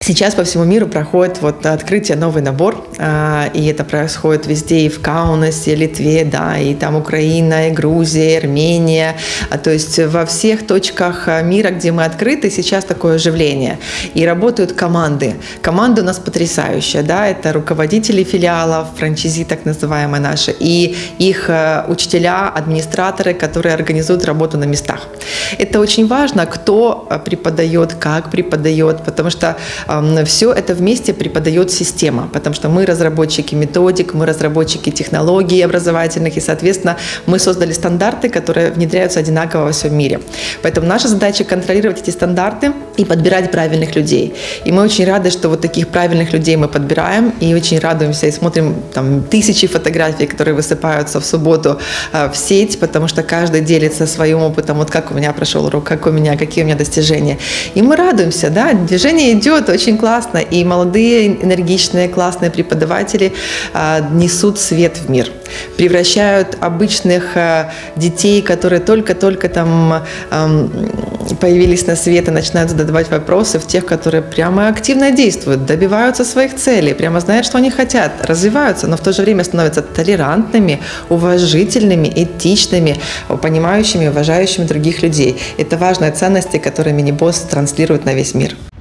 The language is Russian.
Сейчас по всему миру проходит открытие «Новый набор», и это происходит везде, и в Каунасе, Литве, да, и там Украина, и Грузия, и Армения. То есть во всех точках мира, где мы открыты, сейчас такое оживление. И работают команды. Команда у нас потрясающая, да, это руководители филиалов, франчайзи так называемые наши, и их учителя, администраторы, которые организуют работу на местах. Это очень важно, кто преподает, как преподает, потому что все это вместе преподает система, потому что мы разработчики методик, мы разработчики технологий образовательных, и, соответственно, мы создали стандарты, которые внедряются одинаково во всем мире. Поэтому наша задача — контролировать эти стандарты и подбирать правильных людей. И мы очень рады, что вот таких правильных людей мы подбираем, и очень радуемся, и смотрим там тысячи фотографий, которые высыпаются в субботу в сеть, потому что каждый делится своим опытом, вот как у меня прошел урок, какие у меня достижения. И мы радуемся, да, движение идет очень классно, и молодые, энергичные, классные преподаватели несут свет в мир, превращают обычных детей, которые только-только там появились на свет и начинают задавать вопросы, в тех, которые прямо активно действуют, добиваются своих целей, прямо знают, что они хотят, развиваются, но в то же время становятся толерантными, уважительными, этичными, понимающими, уважающими других людей. Это важные ценности, которые Мини Босс транслирует на весь мир.